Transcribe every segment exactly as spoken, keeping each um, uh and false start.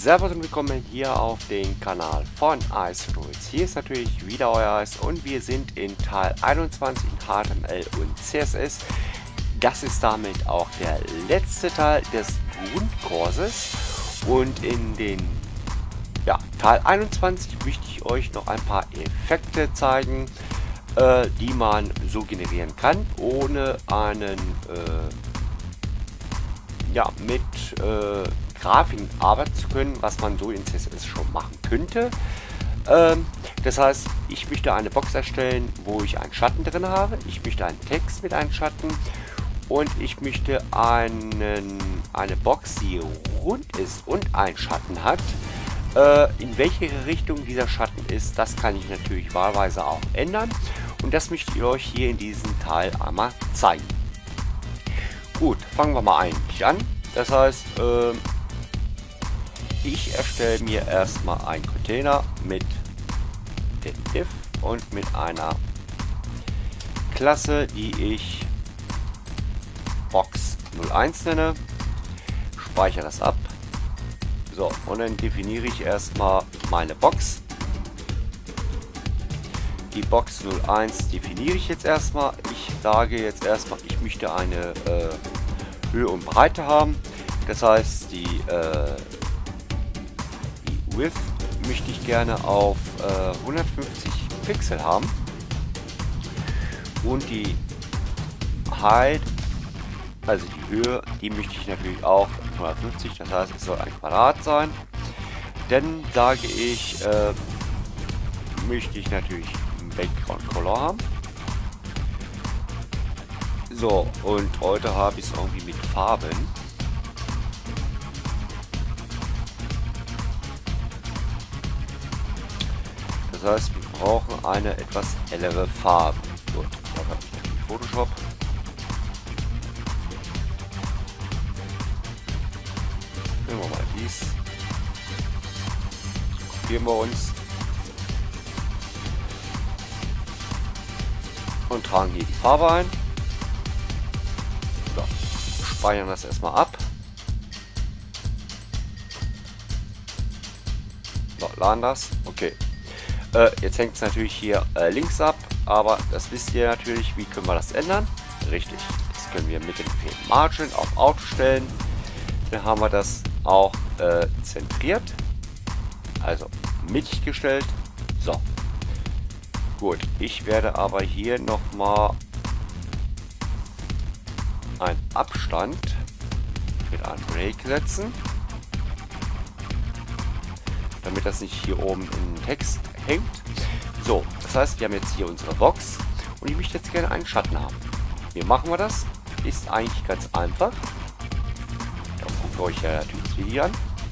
Servus und willkommen hier auf den Kanal von Icedruids. Hier ist natürlich wieder euer Eis und wir sind in Teil einundzwanzig in H T M L und C S S. Das ist damit auch der letzte Teil des Grundkurses und in den ja, Teil einundzwanzig möchte ich euch noch ein paar Effekte zeigen, äh, die man so generieren kann, ohne einen äh, ja, mit äh, Grafiken arbeiten zu können, was man so in C S S schon machen könnte. Ähm, das heißt, ich möchte eine Box erstellen, wo ich einen Schatten drin habe. Ich möchte einen Text mit einem Schatten und ich möchte einen, eine Box, die rund ist und einen Schatten hat. Äh, in welche Richtung dieser Schatten ist, das kann ich natürlich wahlweise auch ändern. Und das möchte ich euch hier in diesem Teil einmal zeigen. Gut, fangen wir mal eigentlich an. Das heißt, äh, ich erstelle mir erstmal einen Container mit dem Div und mit einer Klasse, die ich Box null eins nenne. Speichere das ab. So, und dann definiere ich erstmal meine Box. Die Box null eins definiere ich jetzt erstmal. Ich sage jetzt erstmal, ich möchte eine äh, Höhe und Breite haben. Das heißt, die, äh, die Width möchte ich gerne auf äh, hundertfünfzig Pixel haben. Und die Height, also die Höhe, die möchte ich natürlich auch hundertfünfzig. Das heißt, es soll ein Quadrat sein. Dann sage ich, äh, möchte ich natürlich einen Background Color haben. So, und heute habe ich es irgendwie mit Farben. Das heißt, wir brauchen eine etwas hellere Farbe. Gut, da habe ich natürlich Photoshop. Nehmen wir mal dies. Kopieren wir uns. Und tragen hier die Farbe ein. So, speichern das erstmal ab. So, laden das. Okay. Äh, jetzt hängt es natürlich hier äh, links ab, aber das wisst ihr natürlich. Wie können wir das ändern? Richtig. Das können wir mit dem Befehl Margin auf Auto stellen. Dann haben wir das auch äh, zentriert. Also mittig gestellt. So. Gut. Ich werde aber hier nochmal einen Abstand mit einem Break setzen, damit das nicht hier oben im Text hängt. So, das heißt, wir haben jetzt hier unsere Box und ich möchte jetzt gerne einen Schatten haben. Wie machen wir das? Ist eigentlich ganz einfach. Da guckt euch ja natürlich das Video an.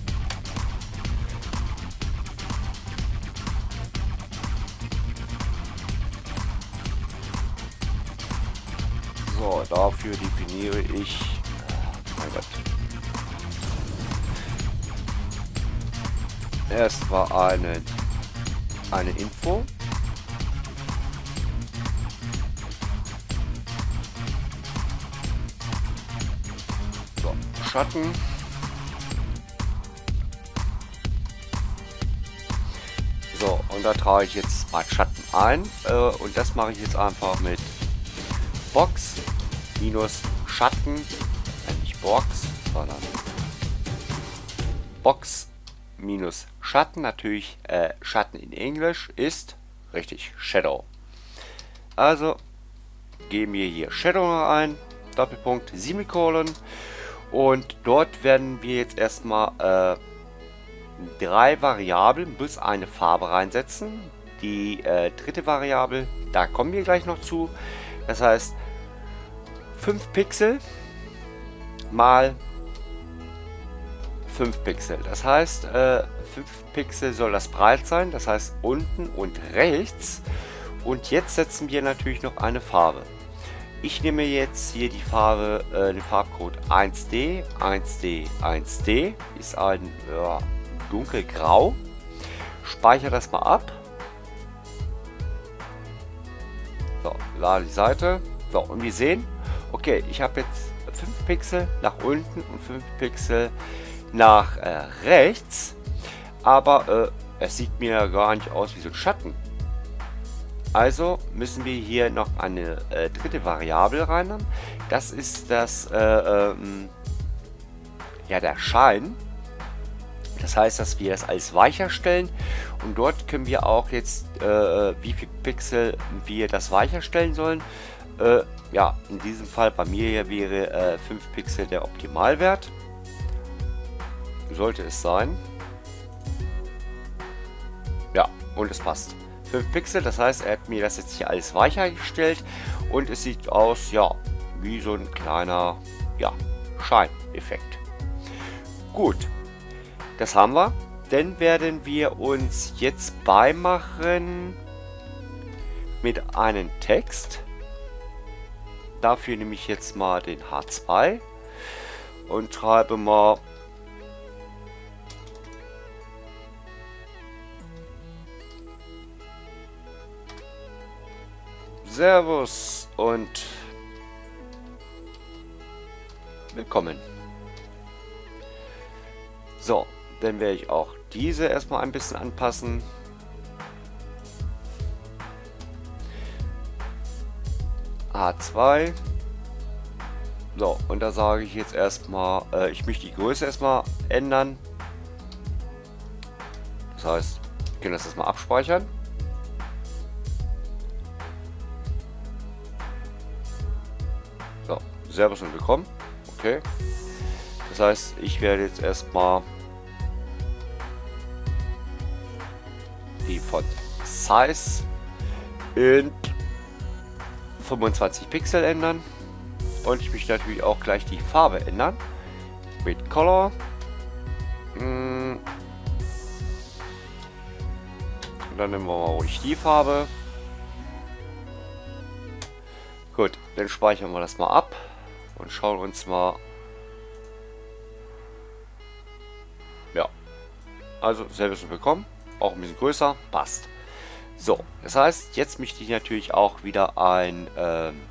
So, dafür definiere ich, mein Gott, erstmal eine, eine Info. So, Schatten. So, und da trage ich jetzt mal Schatten ein äh, und das mache ich jetzt einfach mit Box minus Schatten, äh, nicht Box, sondern Box minus Schatten, natürlich äh, Schatten in Englisch ist richtig Shadow. Also geben wir hier Shadow ein, Doppelpunkt, Semikolon, und dort werden wir jetzt erstmal äh, drei Variablen plus eine Farbe reinsetzen. Die äh, dritte Variable, da kommen wir gleich noch zu. Das heißt, fünf Pixel mal fünf Pixel. Das heißt, äh, fünf Pixel soll das breit sein. Das heißt, unten und rechts. Und jetzt setzen wir natürlich noch eine Farbe. Ich nehme jetzt hier die Farbe, äh, den Farbcode eins D, eins D, eins D. Ist ein ja, dunkelgrau. Speichere das mal ab. So, lade die Seite. So, und wir sehen, okay, ich habe jetzt fünf Pixel nach unten und fünf Pixel nach äh, rechts. aber äh, es sieht mir gar nicht aus wie so ein Schatten. Also müssen wir hier noch eine äh, dritte Variable reinnehmen. Das ist das, äh, ähm, ja, der Schein. Das heißt, dass wir es als weicher stellen und dort können wir auch jetzt, äh, wie viel Pixel wir das weicher stellen sollen. Äh, ja, in diesem Fall bei mir hier wäre äh, fünf Pixel der Optimalwert. Sollte es sein. Ja, und es passt. fünf Pixel, das heißt, er hat mir das jetzt hier alles weicher gestellt und es sieht aus, ja, wie so ein kleiner, ja, Scheineffekt. Gut. Das haben wir. Dann werden wir uns jetzt beimachen mit einem Text. Dafür nehme ich jetzt mal den H zwei und schreibe mal Servus und willkommen. So. Dann werde ich auch diese erstmal ein bisschen anpassen. H zwei. So, und da sage ich jetzt erstmal, äh, ich möchte die Größe erstmal ändern. Das heißt, wir können das erstmal abspeichern. So, Servus und willkommen. Okay. Das heißt, ich werde jetzt erstmal die Font Size in fünfundzwanzig Pixel ändern und ich möchte natürlich auch gleich die Farbe ändern mit Color. Und dann nehmen wir mal ruhig die Farbe. Gut, dann speichern wir das mal ab und schauen uns mal. Ja, also selbes willkommen. Auch ein bisschen größer, passt. So, das heißt, jetzt möchte ich natürlich auch wieder ein ähm,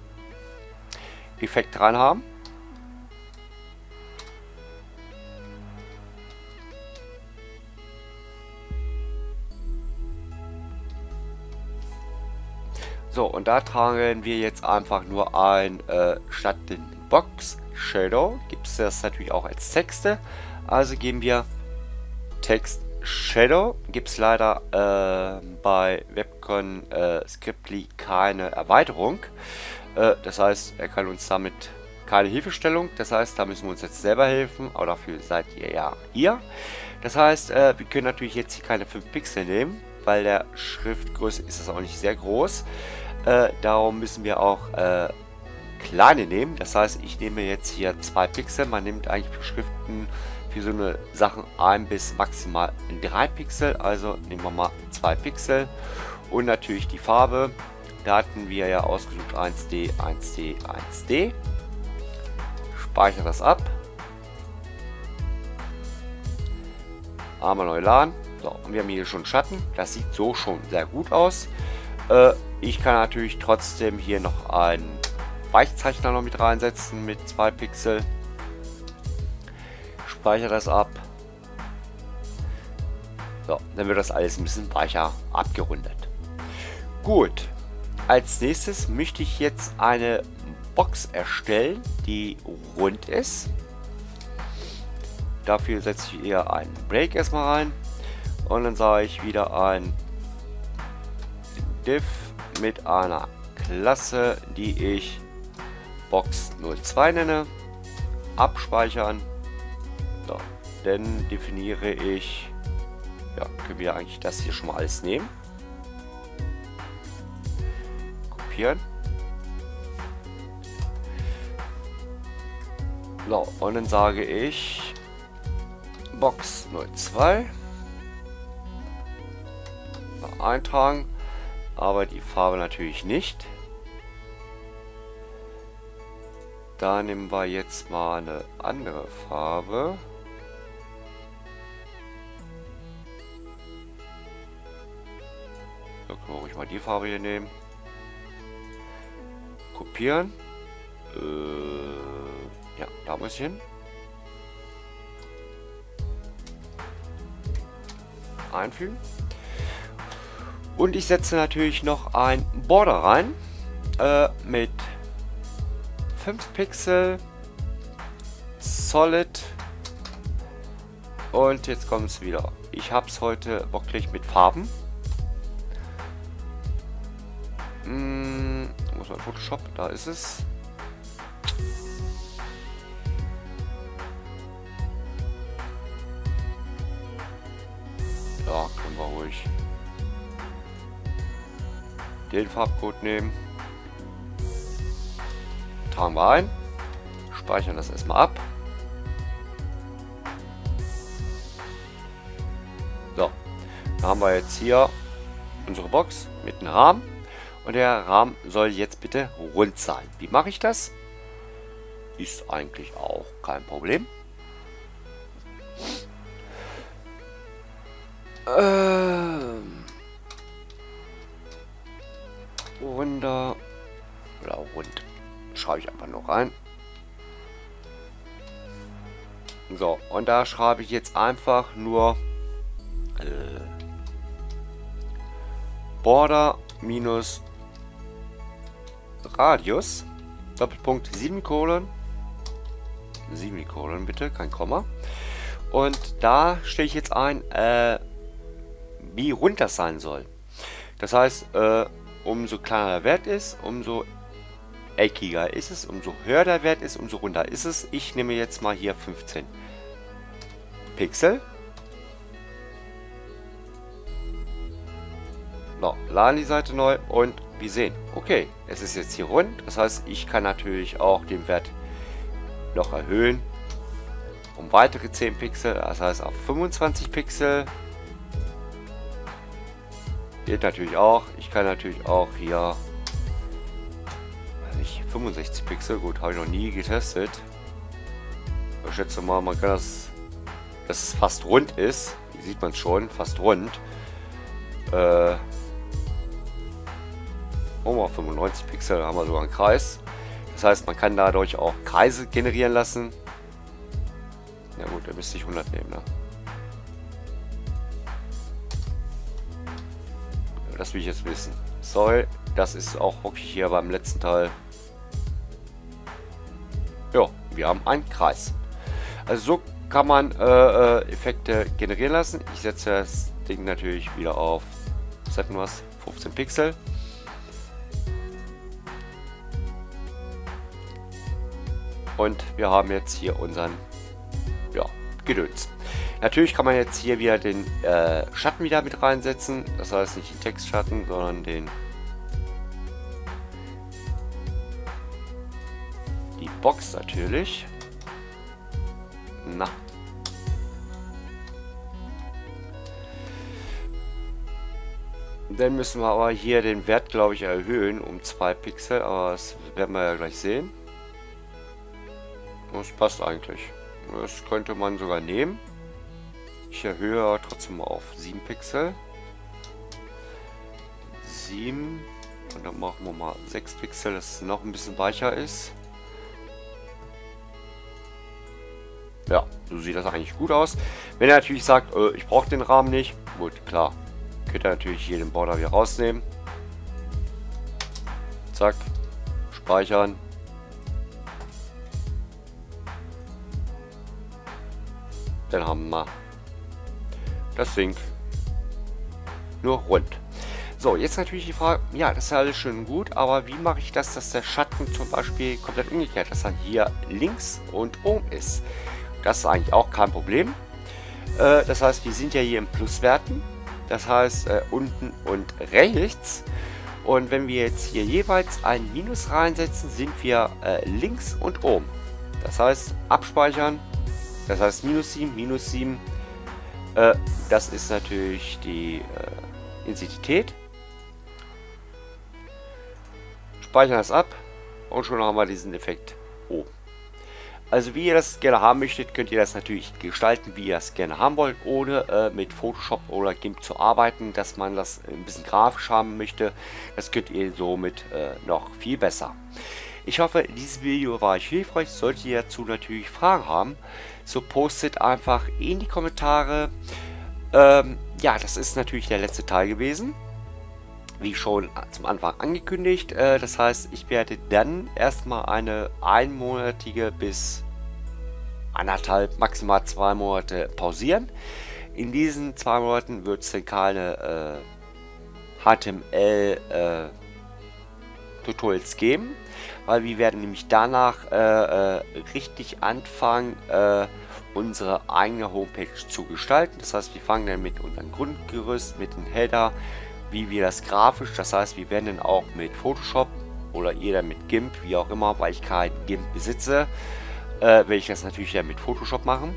Effekt dran haben. So, und da tragen wir jetzt einfach nur ein, äh, statt den Box Shadow, gibt es das natürlich auch als Texte. Also geben wir Text Shadow. Gibt es leider äh, bei Webcon äh, Scriptly keine Erweiterung. Äh, das heißt, er kann uns damit keine Hilfestellung. Das heißt, da müssen wir uns jetzt selber helfen. Aber dafür seid ihr ja hier. Das heißt, äh, wir können natürlich jetzt hier keine fünf Pixel nehmen, weil der Schriftgröße ist das auch nicht sehr groß. Äh, darum müssen wir auch äh, kleine nehmen. Das heißt, ich nehme jetzt hier zwei Pixel. Man nimmt eigentlich für Schriften für so eine Sachen ein bis maximal drei Pixel. Also nehmen wir mal zwei Pixel. Und natürlich die Farbe. Da hatten wir ja ausgesucht eins D, eins D, eins D. Speichere das ab. Einmal neu laden. So, und wir haben hier schon Schatten. Das sieht so schon sehr gut aus. Äh, ich kann natürlich trotzdem hier noch einen Weichzeichner noch mit reinsetzen mit zwei Pixel. Speichere das ab. So, dann wird das alles ein bisschen weicher abgerundet. Gut. Als nächstes möchte ich jetzt eine Box erstellen, die rund ist. Dafür setze ich eher einen Break erstmal rein. Und dann sage ich wieder ein Div mit einer Klasse, die ich Box null zwei nenne. Abspeichern. So, dann definiere ich, ja, können wir eigentlich das hier schon mal alles nehmen. Kopieren. So, und dann sage ich Box null zwei. Eintragen, aber die Farbe natürlich nicht. Da nehmen wir jetzt mal eine andere Farbe. So, können wir ruhig mal die Farbe hier nehmen. Kopieren. Äh, ja, da muss ich hin. einfügen. Und ich setze natürlich noch ein Border rein äh, mit fünf Pixel Solid. Und jetzt kommt es wieder. Ich habe es heute wirklich mit Farben. Hm, muss man Photoshop, da ist es. Ja, können wir ruhig den Farbcode nehmen. Tragen wir ein. Speichern das erstmal ab. So, da haben wir jetzt hier unsere Box mit einem Rahmen. Und der Rahmen soll jetzt bitte rund sein. Wie mache ich das? Ist eigentlich auch kein Problem. Ähm, runder oder rund. Schreibe ich einfach noch rein. So, und da schreibe ich jetzt einfach nur äh, Border minus Radius Doppelpunkt sieben Kolon sieben Kolon bitte, kein Komma. Und da stelle ich jetzt ein, äh, wie rund das sein soll. Das heißt, äh, umso kleiner der Wert ist, umso eckiger ist es, umso höher der Wert ist, umso runder ist es. Ich nehme jetzt mal hier fünfzehn Pixel. So, laden die Seite neu und wir sehen, okay, es ist jetzt hier rund. Das heißt, ich kann natürlich auch den Wert noch erhöhen um weitere zehn Pixel, das heißt auf fünfundzwanzig Pixel. Geht natürlich auch. Ich kann natürlich auch hier nicht fünfundsechzig Pixel, gut, habe ich noch nie getestet. Ich schätze mal, man kann das, dass es fast rund ist. Hier sieht man es schon, fast rund. Äh, oh, mal fünfundneunzig Pixel, da haben wir sogar einen Kreis. Das heißt, man kann dadurch auch Kreise generieren lassen. Ja gut, da müsste ich hundert nehmen, ne? Das will ich jetzt wissen. Sorry, das ist auch wirklich hier beim letzten Teil. Ja, wir haben einen Kreis. Also so kann man äh, Effekte generieren lassen. Ich setze das Ding natürlich wieder auf, was hatten wir, fünfzehn Pixel. Und wir haben jetzt hier unseren, ja, Gedöns. Natürlich kann man jetzt hier wieder den äh, Schatten wieder mit reinsetzen. Das heißt nicht den Textschatten, sondern den die Box natürlich. Na. Dann müssen wir aber hier den Wert, glaube ich, erhöhen um zwei Pixel. Aber das werden wir ja gleich sehen. Das passt eigentlich. Das könnte man sogar nehmen. Ich erhöhe trotzdem mal auf sieben Pixel. sieben. Und dann machen wir mal sechs Pixel, dass es noch ein bisschen weicher ist. Ja, so sieht das eigentlich gut aus. Wenn er natürlich sagt, äh, ich brauche den Rahmen nicht, gut, klar. Könnt ihr natürlich hier den Border wieder rausnehmen. Zack. Speichern. Dann haben wir das Ding nur rund. So, jetzt natürlich die Frage, ja, das ist ja alles schön und gut, aber wie mache ich das, dass der Schatten zum Beispiel komplett umgekehrt, dass er hier links und oben ist? Das ist eigentlich auch kein Problem. Äh, das heißt, wir sind ja hier in Pluswerten, das heißt äh, unten und rechts. Und wenn wir jetzt hier jeweils ein Minus reinsetzen, sind wir äh, links und oben. Das heißt, abspeichern, das heißt minus sieben, minus sieben. Äh, das ist natürlich die äh, Intensität. Speichern das ab und schon haben wir diesen Effekt oben. Also wie ihr das gerne haben möchtet, könnt ihr das natürlich gestalten, wie ihr es gerne haben wollt, ohne äh, mit Photoshop oder GIMP zu arbeiten, dass man das ein bisschen grafisch haben möchte. Das könnt ihr somit äh, noch viel besser. Ich hoffe, dieses Video war euch hilfreich. Solltet ihr dazu natürlich Fragen haben, so postet einfach in die Kommentare. Ähm, ja, das ist natürlich der letzte Teil gewesen. Wie schon zum Anfang angekündigt. Äh, das heißt, ich werde dann erstmal eine einmonatige bis anderthalb, maximal zwei Monate pausieren. In diesen zwei Monaten wird es dann keine äh, H T M L äh, Tutorials geben, weil wir werden nämlich danach äh, äh, richtig anfangen, äh, unsere eigene Homepage zu gestalten. Das heißt, wir fangen dann mit unserem Grundgerüst, mit dem Header, wie wir das grafisch, das heißt, wir werden dann auch mit Photoshop oder jeder mit GIMP, wie auch immer, weil ich kein GIMP besitze, äh, werde ich das natürlich dann mit Photoshop machen.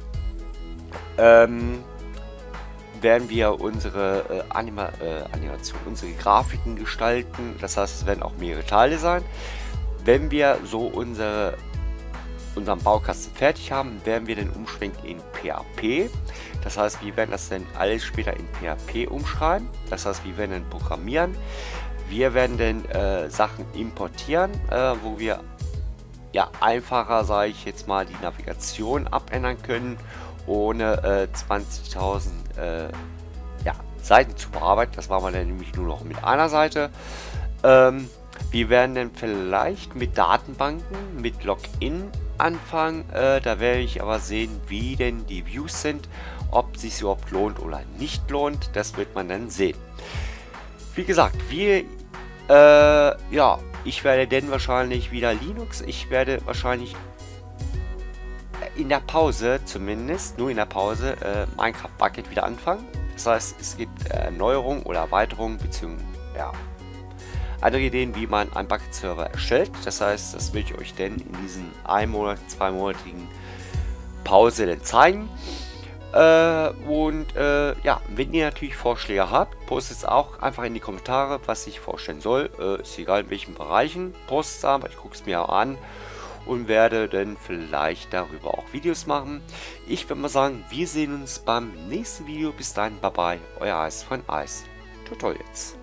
Ähm, werden wir unsere äh, Anima äh, Animation, unsere Grafiken gestalten, das heißt, es werden auch mehrere Teile sein. Wenn wir so unsere unseren Baukasten fertig haben, werden wir den umschwenken in P H P. Das heißt, wir werden das dann alles später in P H P umschreiben. Das heißt, wir werden dann programmieren. Wir werden dann äh, Sachen importieren, äh, wo wir ja einfacher, sage ich jetzt mal, die Navigation abändern können, ohne äh, zwanzigtausend äh, ja, Seiten zu bearbeiten. Das machen wir dann nämlich nur noch mit einer Seite. Ähm, wir werden dann vielleicht mit Datenbanken, mit Login anfangen. Äh, da werde ich aber sehen, wie denn die Views sind, ob es sich überhaupt lohnt oder nicht lohnt. Das wird man dann sehen. Wie gesagt, wir, äh, ja, ich werde dann wahrscheinlich wieder Linux. Ich werde wahrscheinlich in der Pause, zumindest nur in der Pause, äh, Minecraft Bucket wieder anfangen. Das heißt, es gibt äh, Erneuerungen oder Erweiterungen, beziehungsweise ja, andere Ideen, wie man einen Bucket-Server erstellt. Das heißt, das will ich euch denn in diesen ein Monat, zweimonatigen Pause dann zeigen. Äh, und äh, ja, wenn ihr natürlich Vorschläge habt, postet es auch einfach in die Kommentare, was ich vorstellen soll. Äh, ist egal in welchen Bereichen, postet es aber, ich gucke es mir auch an und werde dann vielleicht darüber auch Videos machen. Ich würde mal sagen, wir sehen uns beim nächsten Video. Bis dahin, bye bye, euer Eis von Eis Tutorials.